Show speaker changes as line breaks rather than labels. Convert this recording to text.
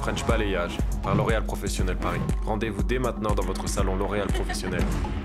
French Balayage par L'Oréal Professionnel Paris. Rendez-vous dès maintenant dans votre salon L'Oréal Professionnel.